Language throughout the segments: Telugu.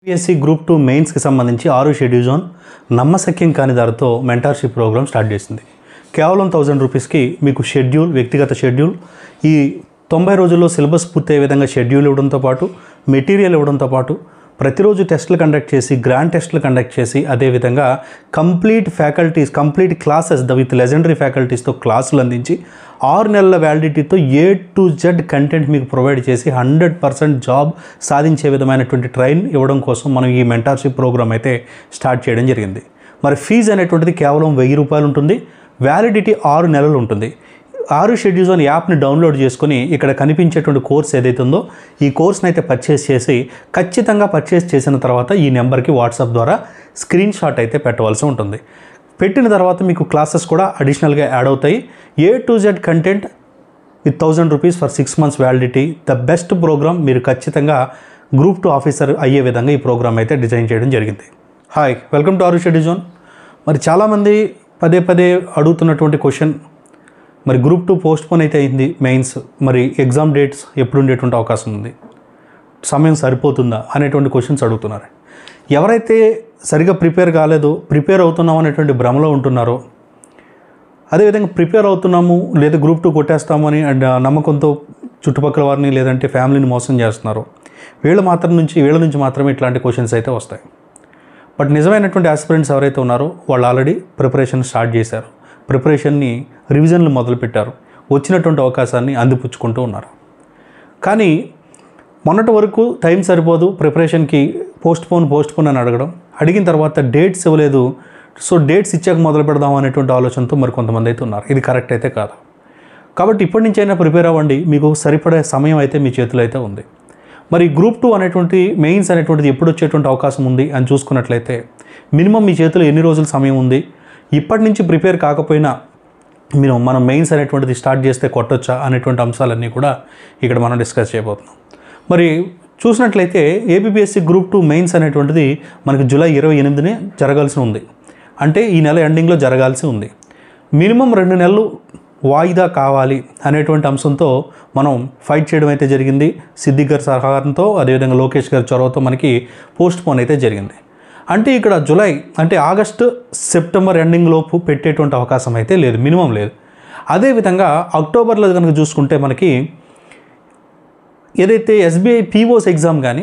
యూపీఎస్సీ గ్రూప్ 2 మెయిన్స్కి సంబంధించి 6 షెడ్యూల్ జోన్ నమ్మశక్యం కాని ధరతో మెంటార్షిప్ ప్రోగ్రామ్ స్టార్ట్ చేసింది. కేవలం 1000 రూపీస్కి మీకు షెడ్యూల్, వ్యక్తిగత షెడ్యూల్, ఈ 90 రోజుల్లో సిలబస్ పూర్తయ్యే విధంగా షెడ్యూల్ ఇవ్వడంతో పాటు మెటీరియల్ ఇవ్వడంతో పాటు ప్రతిరోజు టెస్టులు కండక్ట్ చేసి, గ్రాండ్ టెస్టులు కండక్ట్ చేసి, అదేవిధంగా complete faculties, complete classes with legendary ఫ్యాకల్టీస్తో క్లాసులు అందించి 6 నెలల వ్యాలిడిటీతో A to Z కంటెంట్ మీకు ప్రొవైడ్ చేసి 100% జాబ్ సాధించే విధమైనటువంటి ట్రైన్ ఇవ్వడం కోసం మనం ఈ మెంటార్షిప్ ప్రోగ్రామ్ అయితే స్టార్ట్ చేయడం జరిగింది. మరి ఫీజు అనేటువంటిది కేవలం 1000 రూపాయలు ఉంటుంది. వ్యాలిడిటీ 6 నెలలు ఉంటుంది. 6 షెడ్యూల్ జోన్ యాప్ని డౌన్లోడ్ చేసుకొని ఇక్కడ కనిపించేటువంటి కోర్స్ ఏదైతే ఉందో ఈ కోర్స్ని అయితే పర్చేస్ చేసి, ఖచ్చితంగా పర్చేస్ చేసిన తర్వాత ఈ నెంబర్కి వాట్సాప్ ద్వారా స్క్రీన్ షాట్ అయితే పెట్టవలసి ఉంటుంది. పెట్టిన తర్వాత మీకు క్లాసెస్ కూడా అడిషనల్గా యాడ్ అవుతాయి. A to Z content with 1000 rupees for 6 months validity. The best programme. మీరు ఖచ్చితంగా గ్రూప్ 2 ఆఫీసర్ అయ్యే విధంగా ఈ ప్రోగ్రామ్ అయితే డిజైన్ చేయడం జరిగింది. Hi, welcome to 6 schedule zone. మరి చాలామంది పదే అడుగుతున్నటువంటి క్వశ్చన్, మరి గ్రూప్ 2 పోస్ట్పోన్ అయితే అయింది మెయిన్స్, మరి ఎగ్జామ్ డేట్స్ ఎప్పుడు ఉండేటువంటి అవకాశం ఉంది, సమయం సరిపోతుందా అనేటువంటి క్వశ్చన్స్ అడుగుతున్నారు. ఎవరైతే సరిగా ప్రిపేర్ కాలేదో, ప్రిపేర్ అవుతున్నాం అనేటువంటి భ్రమలో ఉంటున్నారో, అదేవిధంగా ప్రిపేర్ అవుతున్నాము లేదా గ్రూప్ 2 కొట్టేస్తాము అని నమ్మకంతో చుట్టుపక్కల వారిని లేదంటే ఫ్యామిలీని మోసం చేస్తున్నారు, వీళ్ళ నుంచి మాత్రమే ఇట్లాంటి క్వశ్చన్స్ అయితే వస్తాయి. బట్ నిజమైనటువంటి ఆస్పిరెంట్స్ ఎవరైతే ఉన్నారో వాళ్ళు ఆల్రెడీ ప్రిపరేషన్ స్టార్ట్ చేశారు. ప్రిపరేషన్ని, రివిజన్లు మొదలుపెట్టారు. వచ్చినటువంటి అవకాశాన్ని అందిపుచ్చుకుంటూ ఉన్నారు. కానీ మొన్నటి వరకు టైం సరిపోదు ప్రిపరేషన్కి, పోస్ట్పోన్ అని అడిగిన తర్వాత డేట్స్ ఇవ్వలేదు, సో డేట్స్ ఇచ్చాక మొదలు పెడదాం అనేటువంటి ఆలోచనతో మరి కొంతమంది అయితే ఉన్నారు. ఇది కరెక్ట్ అయితే కాదు. కాబట్టి ఇప్పటి నుంచి అయినా ప్రిపేర్ అవ్వండి. మీకు సరిపడే సమయం అయితే మీ చేతిలో అయితే ఉంది. మరి గ్రూప్ 2 అనేటువంటి మెయిన్స్ అనేటువంటిది ఎప్పుడు వచ్చేటువంటి అవకాశం ఉంది అని చూసుకున్నట్లయితే మినిమం మీ చేతిలో ఎన్ని రోజుల సమయం ఉంది, ఇప్పటి నుంచి ప్రిపేర్ కాకపోయినా మనం మెయిన్స్ అనేటువంటిది స్టార్ట్ చేస్తే కొట్టొచ్చా అనేటువంటి అంశాలన్నీ కూడా ఇక్కడ మనం డిస్కస్ చేయబోతున్నాం. మరి చూసినట్లయితే ఏపీఎస్సీ గ్రూప్ 2 మెయిన్స్ అనేటువంటిది మనకి జూలై 28నే జరగాల్సి ఉంది. అంటే ఈ నెల ఎండింగ్లో జరగాల్సి ఉంది. మినిమం 2 నెలలు వాయిదా కావాలి అనేటువంటి అంశంతో మనం ఫైట్ చేయడం అయితే జరిగింది. సిద్దిక్ గారి సహకారంతో, అదేవిధంగా లోకేష్ గారి చొరవతో మనకి పోస్ట్పోన్ అయితే జరిగింది. అంటే ఇక్కడ జూలై అంటే ఆగస్టు, సెప్టెంబర్ ఎండింగ్ లోపు పెట్టేటువంటి అవకాశం అయితే లేదు, మినిమం లేదు. అదేవిధంగా అక్టోబర్లో కనుక చూసుకుంటే మనకి ఏదైతే SBI POs ఎగ్జామ్ కానీ,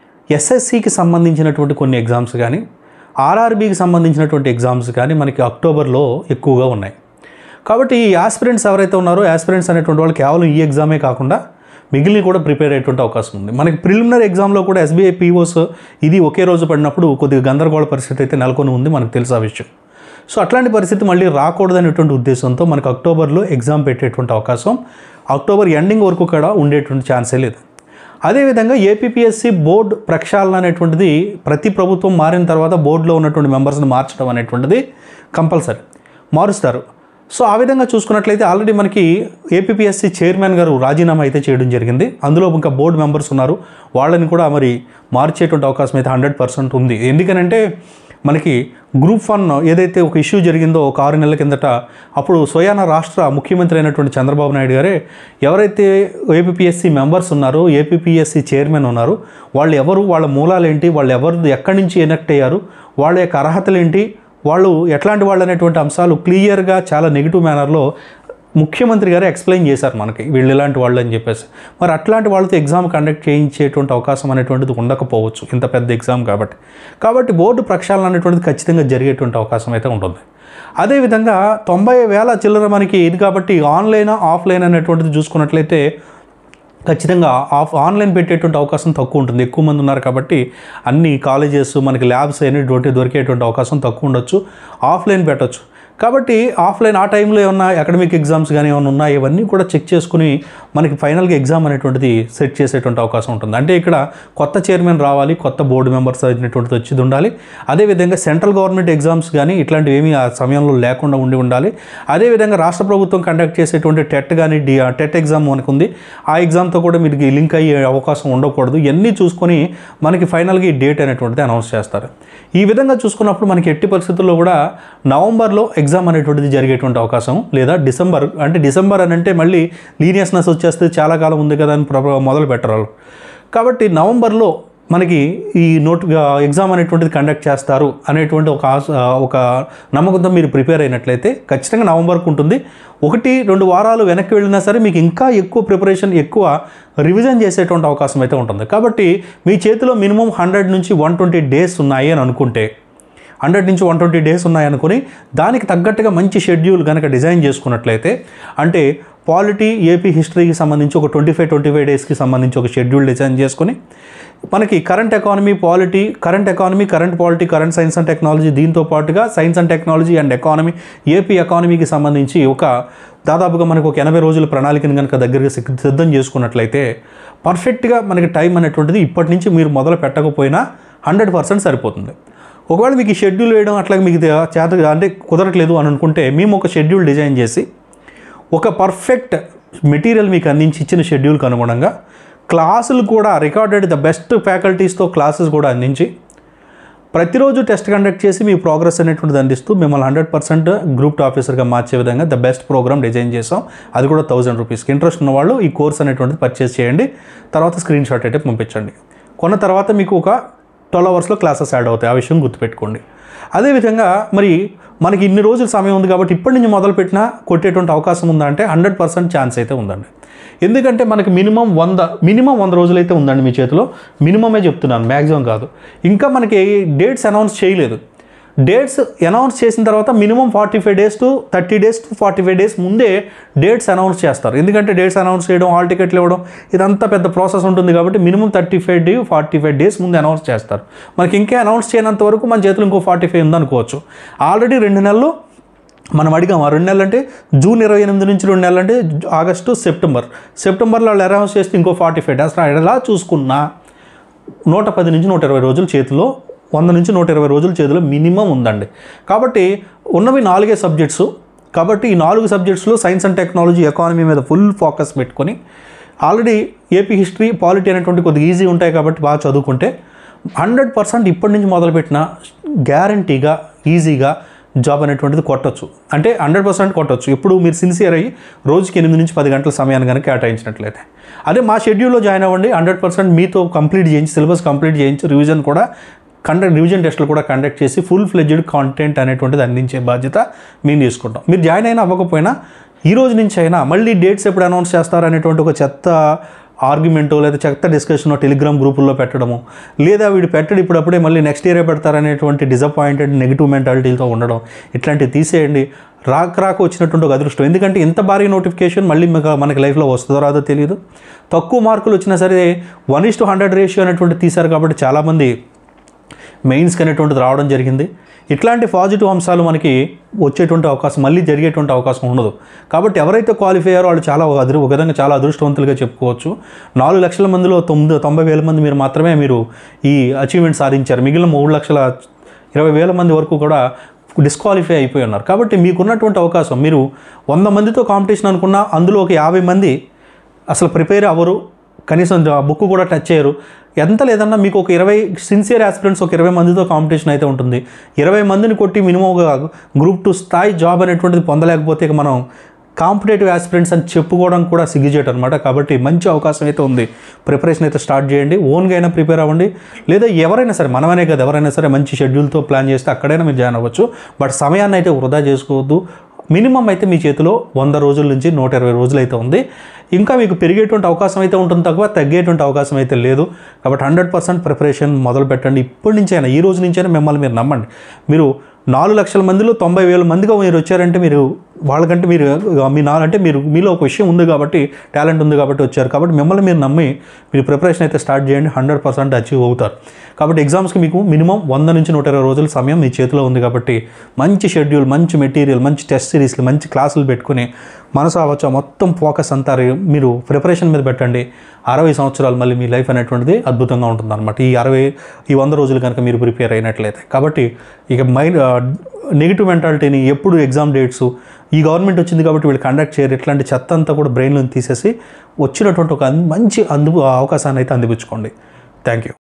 SSCకి సంబంధించినటువంటి కొన్ని ఎగ్జామ్స్ కానీ, RRBకి సంబంధించినటువంటి ఎగ్జామ్స్ కానీ మనకి అక్టోబర్లో ఎక్కువగా ఉన్నాయి. కాబట్టి ఈ ఆస్పిరెంట్స్ ఎవరైతే ఉన్నారో, ఆస్పిరెంట్స్ అనేటువంటి వాళ్ళు కేవలం ఈ ఎగ్జామే కాకుండా మిగిలిన కూడా ప్రిపేర్ అయ్యేటువంటి అవకాశం ఉంది. మనకి ప్రిలిమినరీ ఎగ్జామ్లో కూడా SBI POs ఇది ఒకే రోజు పడినప్పుడు కొద్దిగా గందరగోళ పరిస్థితి అయితే నెలకొని ఉంది, మనకు తెలుసు ఆ విషయం. సో అట్లాంటి పరిస్థితి మళ్ళీ రాకూడదనేటువంటి ఉద్దేశంతో మనకు అక్టోబర్లో ఎగ్జామ్ పెట్టేటువంటి అవకాశం అక్టోబర్ ఎండింగ్ వరకు కూడా ఉండేటువంటి ఛాన్సే లేదు. అదేవిధంగా ఏపీఎస్సీ బోర్డు ప్రక్షాళన అనేటువంటిది ప్రతి ప్రభుత్వం మారిన తర్వాత బోర్డులో ఉన్నటువంటి మెంబర్స్ని మార్చడం అనేటువంటిది కంపల్సరీ మారుస్తారు. సో ఆ విధంగా చూసుకున్నట్లయితే ఆల్రెడీ మనకి ఏపీఎస్సీ చైర్మన్ గారు రాజీనామా అయితే చేయడం జరిగింది. అందులో ఇంకా బోర్డు మెంబర్స్ ఉన్నారు, వాళ్ళని కూడా మరి మార్చేటువంటి అవకాశం అయితే 100% ఉంది. ఎందుకనంటే మనకి గ్రూప్ 1 ఏదైతే ఒక ఇష్యూ జరిగిందో ఒక 6 నెలల కిందట, అప్పుడు స్వయాన రాష్ట్ర ముఖ్యమంత్రి అయినటువంటి చంద్రబాబు నాయుడు గారే ఎవరైతే ఏపీఎస్సీ మెంబర్స్ ఉన్నారో, ఏపీఎస్సీ చైర్మన్ ఉన్నారు, వాళ్ళు ఎవరు, వాళ్ళ మూలాలు ఏంటి, వాళ్ళు ఎవరు ఎక్కడి నుంచి ఎనెక్ట్ అయ్యారు, వాళ్ళ యొక్క అర్హతలు ఏంటి, వాళ్ళు ఎట్లాంటి వాళ్ళు అనేటువంటి అంశాలు క్లియర్గా చాలా నెగిటివ్ మేనర్లో ముఖ్యమంత్రి గారు ఎక్స్ప్లెయిన్ చేశారు మనకి, వీళ్ళు ఇలాంటి వాళ్ళు అని చెప్పేసి. మరి అట్లాంటి వాళ్ళతో ఎగ్జామ్ కండక్ట్ చేయించేటువంటి అవకాశం అనేటువంటిది ఉండకపోవచ్చు, ఇంత పెద్ద ఎగ్జామ్ కాబట్టి బోర్డు ప్రక్షాళన అనేటువంటిది ఖచ్చితంగా జరిగేటువంటి అవకాశం అయితే ఉంటుంది. అదేవిధంగా 90,000 చిల్లర మనకి ఇది కాబట్టి ఆన్లైన్ ఆఫ్లైన్ అనేటువంటిది చూసుకున్నట్లయితే ఖచ్చితంగా ఆన్లైన్ పెట్టేటువంటి అవకాశం తక్కువ ఉంటుంది. ఎక్కువ మంది ఉన్నారు కాబట్టి అన్ని కాలేజెస్ మనకి ల్యాబ్స్ అనేటువంటి దొరికేటువంటి అవకాశం తక్కువ ఉండొచ్చు. ఆఫ్లైన్ పెట్టచ్చు. కాబట్టి ఆఫ్లైన్ ఆ టైంలో ఏమన్నా అకాడమిక్ ఎగ్జామ్స్ కానీ ఏమైనా ఉన్నాయి, ఇవన్నీ కూడా చెక్ చేసుకుని మనకి ఫైనల్గా ఎగ్జామ్ అనేటువంటిది సెట్ చేసేటువంటి అవకాశం ఉంటుంది. అంటే ఇక్కడ కొత్త చైర్మన్ రావాలి, కొత్త బోర్డు మెంబర్స్ అనేటువంటిది వచ్చి ఉండాలి. అదేవిధంగా సెంట్రల్ గవర్నమెంట్ ఎగ్జామ్స్ కానీ ఇట్లాంటివి ఏమీ ఆ సమయంలో లేకుండా ఉండాలి. అదేవిధంగా రాష్ట్ర ప్రభుత్వం కండక్ట్ చేసేటువంటి టెట్ కానీ టెట్ ఎగ్జామ్ మనకు ఉంది, ఆ ఎగ్జామ్తో కూడా మీకు లింక్ అయ్యే అవకాశం ఉండకూడదు. ఇవన్నీ చూసుకొని మనకి ఫైనల్గా ఈ డేట్ అనేటువంటిది అనౌన్స్ చేస్తారు. ఈ విధంగా చూసుకున్నప్పుడు మనకి ఎట్టి పరిస్థితుల్లో కూడా నవంబర్లో ఎగ్జామ్ అనేటువంటిది జరిగేటువంటి అవకాశం, లేదా డిసెంబర్ అని అంటే మళ్ళీ లీనియస్నెస్ వచ్చేస్తే చాలా కాలం ఉంది కదా అని మొదలు పెట్టరు. కాబట్టి నవంబర్లో మనకి ఈ ఎగ్జామ్ అనేటువంటిది కండక్ట్ చేస్తారు అనేటువంటి ఒక నమ్మకంతో మీరు ప్రిపేర్ అయినట్లయితే ఖచ్చితంగా నవంబర్కు ఉంటుంది. 1-2 వారాలు వెనక్కి వెళ్ళినా సరే మీకు ఇంకా ఎక్కువ ప్రిపరేషన్, ఎక్కువ రివిజన్ చేసేటువంటి అవకాశం అయితే ఉంటుంది. కాబట్టి మీ చేతిలో మినిమం 100 నుంచి 120 డేస్ ఉన్నాయి అని అనుకుంటే, 100 నుంచి 120 డేస్ ఉన్నాయనుకుని దానికి తగ్గట్టుగా మంచి షెడ్యూల్ కనుక డిజైన్ చేసుకున్నట్లయితే, అంటే పాలిటీ, ఏపీ హిస్టరీకి సంబంధించి ఒక 25 డేస్కి సంబంధించి ఒక షెడ్యూల్ డిజైన్ చేసుకుని, మనకి current economy, current polity, current science and technology, దీంతో పాటుగా science and technology and economy, AP ఎకానమీకి సంబంధించి దాదాపుగా మనకు ఒక 80 రోజుల ప్రణాళికను కనుక దగ్గరగా సిద్ధం చేసుకున్నట్లయితే పర్ఫెక్ట్గా మనకి టైం అనేటువంటిది ఇప్పటి నుంచి మీరు మొదలు పెట్టకపోయినా 100% సరిపోతుంది. ఒకవేళ మీకు ఈ షెడ్యూల్ వేయడం అట్లా మీకు చేత అంటే కుదరట్లేదు అని అనుకుంటే, మేము ఒక షెడ్యూల్ డిజైన్ చేసి ఒక పర్ఫెక్ట్ మెటీరియల్ మీకు అందించి ఇచ్చిన షెడ్యూల్కి అనుగుణంగా క్లాసులు కూడా రికార్డెడ్ ద బెస్ట్ ఫ్యాకల్టీస్తో క్లాసెస్ కూడా అందించి ప్రతిరోజు టెస్ట్ కండక్ట్ చేసి మీ ప్రోగ్రెస్ అనేటువంటిది అందిస్తూ మిమ్మల్ని 100% గ్రూప్ ఆఫీసర్గా మార్చే విధంగా ద బెస్ట్ ప్రోగ్రామ్ డిజైన్ చేసాం. అది కూడా 1000 రూపీస్కి. ఇంట్రెస్ట్ ఉన్న వాళ్ళు ఈ కోర్స్ అనేటువంటిది పర్చేస్ చేయండి. తర్వాత స్క్రీన్ షాట్ అయితే పంపించండి. కొన్న తర్వాత మీకు ఒక 12 అవర్స్లో క్లాసెస్ యాడ్ అవుతాయి. ఆ విషయం గుర్తుపెట్టుకోండి. అదేవిధంగా మరి మనకి ఇన్ని రోజుల సమయం ఉంది కాబట్టి ఇప్పటి నుంచి మొదలుపెట్టినా కొట్టేటువంటి అవకాశం ఉందా అంటే 100% ఛాన్స్ అయితే ఉందండి. ఎందుకంటే మనకి మినిమం 100 రోజులైతే ఉందండి మీ చేతిలో. మినిమమే చెప్తున్నాను, మ్యాక్సిమం కాదు. ఇంకా మనకి డేట్స్ అనౌన్స్ చేయలేదు. డేట్స్ అనౌన్స్ చేసిన తర్వాత minimum 45 days to 30 days to 45 days ముందే డేట్స్ అనౌన్స్ చేస్తారు. ఎందుకంటే డేట్స్ అనౌన్స్ చేయడం, హాల్ టికెట్లు ఇవ్వడం ఇదంతా పెద్ద ప్రాసెస్ ఉంటుంది కాబట్టి మినిమం 45 డేస్ ముందే అనౌన్స్ చేస్తారు. మనకి ఇంకా అనౌన్స్ చేయనంత వరకు మన చేతిలో ఇంకో 45 ఉందనుకోవచ్చు. ఆల్రెడీ 2 నెలలు మనం అడిగాం. ఆ 2 నెలలు అంటే జూన్ 28 నుంచి 2 నెలలు అంటే ఆగస్టు, సెప్టెంబర్లో వాళ్ళు అనౌన్స్ చేస్తే ఇంకో 45 డేస్. ఎలా చూసుకున్నా 110 నుంచి 120 రోజులు చేతిలో, 100 నుంచి 120 రోజుల చేతిలో మినిమం ఉందండి. కాబట్టి ఉన్నవి 4 సబ్జెక్ట్స్. కాబట్టి ఈ 4 సబ్జెక్ట్స్లో సైన్స్ అండ్ టెక్నాలజీ, ఎకానమీ మీద ఫుల్ ఫోకస్ పెట్టుకొని ఆల్రెడీ ఏపీ హిస్టరీ, పాలిటీ అనేటువంటి కొద్దిగా ఈజీ ఉంటాయి కాబట్టి బాగా చదువుకుంటే 100% ఇప్పటి నుంచి మొదలుపెట్టిన గ్యారంటీగా ఈజీగా జాబ్ అనేటువంటిది కొట్టచ్చు. అంటే 100% కొట్టచ్చు. ఇప్పుడు మీరు సిన్సియర్ అయ్యి రోజుకి 8 నుంచి 10 గంటల సమయాన్ని కనుక కేటాయించినట్లయితే. అదే మా షెడ్యూల్లో జాయిన్ అవ్వండి. 100% మీతో కంప్లీట్ చేయించి, సిలబస్ కంప్లీట్ చేయించి, రివిజన్ టెస్టులు కూడా కండక్ట్ చేసి ఫుల్ ఫ్లెడ్జ్డ్ కాంటెంట్ అనేటువంటిది అందించే బాధ్యత మేము తీసుకుంటాం. మీరు జాయిన్ అయినా అవ్వకపోయినా ఈ రోజు నుంచి అయినా మళ్ళీ డేట్స్ ఎప్పుడు అనౌన్స్ చేస్తారనేటువంటి ఒక చెత్త ఆర్గ్యుమెంటో లేదా చెత్త డిస్కషనో టెలిగ్రామ్ గ్రూపుల్లో పెట్టడము, లేదా వీడు పెట్టడు ఇప్పుడప్పుడే మళ్ళీ నెక్స్ట్ ఇయరే పెడతారనేటువంటి డిసప్పాయింటెడ్ నెగిటివ్ మెంటాలిటీతో ఉండడం, ఇట్లాంటివి తీసేయండి. రాక వచ్చినటువంటి ఒక అదృష్టం. ఎందుకంటే ఇంత భారీ నోటిఫికేషన్ మళ్ళీ మనకి లైఫ్లో వస్తుందో రాదో తెలియదు. తక్కువ మార్కులు వచ్చినా సరే 1:100 రేషియో అనేటువంటి తీశారు కాబట్టి చాలామంది మెయిన్స్కి అనేటువంటిది రావడం జరిగింది. ఇట్లాంటి పాజిటివ్ అంశాలు మనకి వచ్చేటువంటి అవకాశం, మళ్ళీ జరిగేటువంటి అవకాశం ఉండదు. కాబట్టి ఎవరైతే క్వాలిఫై అయ్యారో వాళ్ళు చాలా ఒక విధంగా చాలా అదృష్టవంతులుగా చెప్పుకోవచ్చు. 4 లక్షల మందిలో 90,000 మంది మాత్రమే మీరు ఈ అచీవ్మెంట్ సాధించారు. మిగిలిన 3,20,000 మంది వరకు కూడా డిస్క్వాలిఫై అయిపోయి ఉన్నారు. కాబట్టి మీకున్నటువంటి అవకాశం, మీరు 100 మందితో కాంపిటీషన్ అనుకున్నా అందులో ఒక 50 మంది అసలు ప్రిపేర్ అవ్వరు, కనీసం బుక్ కూడా టచ్ చేయరు. ఎంత లేదన్నా మీకు ఒక 20 సిన్సియర్ ఆస్పిరెంట్స్ ఒక 20 మందితో కాంపిటీషన్ అయితే ఉంటుంది. 20 మందిని కొట్టి మినిమం ఒక గ్రూప్ 2 స్థాయి జాబ్ అనేటువంటిది పొందలేకపోతే ఇక మనం కాంపిటేటివ్ ఆస్పిరెంట్స్ అని చెప్పుకోవడం కూడా సిగ్గుచేటు అనమాట. కాబట్టి మంచి అవకాశం అయితే ఉంది. ప్రిపరేషన్ అయితే స్టార్ట్ చేయండి. ఓన్గా అయినా ప్రిపేర్ అవ్వండి, లేదా ఎవరైనా సరే, మనమనే కదా, ఎవరైనా సరే మంచి షెడ్యూల్తో ప్లాన్ చేస్తే అక్కడైనా మీరు జాయిన్ అవ్వచ్చు. బట్ సమయాన్ని అయితే వృధా చేసుకోవద్దు. మినిమం అయితే మీ చేతిలో 100 రోజుల నుంచి 120 రోజులు అయితే ఉంది. ఇంకా మీకు పెరిగేటువంటి అవకాశం అయితే ఉంటుంది, తగ్గేటువంటి అవకాశం అయితే లేదు. కాబట్టి 100% ప్రిపరేషన్ మొదలు పెట్టండి. ఇప్పటి నుంచైనా, ఈ రోజు నుంచైనా మిమ్మల్ని మీరు నమ్మండి. మీరు 4 లక్షల మందిలో 90,000 మందిగా మీరు వచ్చారంటే మీరు వాళ్ళకంటే మీలో ఒక విషయం ఉంది కాబట్టి, టాలెంట్ ఉంది కాబట్టి వచ్చారు. కాబట్టి మిమ్మల్ని మీరు నమ్మి మీరు ప్రిపరేషన్ అయితే స్టార్ట్ చేయండి. 100% అచీవ్ అవుతారు. కాబట్టి ఎగ్జామ్స్కి మీకు మినిమం 100 నుంచి 120 రోజుల సమయం మీ చేతిలో ఉంది. కాబట్టి మంచి షెడ్యూల్, మంచి మెటీరియల్, మంచి టెస్ట్ సిరీస్లు, మంచి క్లాసులు పెట్టుకుని మనసు మొత్తం ఫోకస్ అంతా మీరు ప్రిపరేషన్ మీద పెట్టండి. 60 సంవత్సరాలు మళ్ళీ మీ లైఫ్ అనేటువంటిది అద్భుతంగా ఉంటుంది అనమాట. ఈ 100 రోజులు కనుక మీరు ప్రిపేర్ అయినట్లయితే. కాబట్టి ఇక నెగిటివ్ మెంటాలిటీని, ఎప్పుడు ఎగ్జామ్ డేట్స్, ఈ గవర్నమెంట్ వచ్చింది కాబట్టి వీళ్ళు కండక్ట్ చేయరు, ఇట్లాంటి చెత్త అంతా కూడా బ్రెయిన్లో తీసేసి వచ్చినటువంటి ఒక మంచి అవకాశాన్ని అయితే అందిపుచ్చుకోండి. Thank you.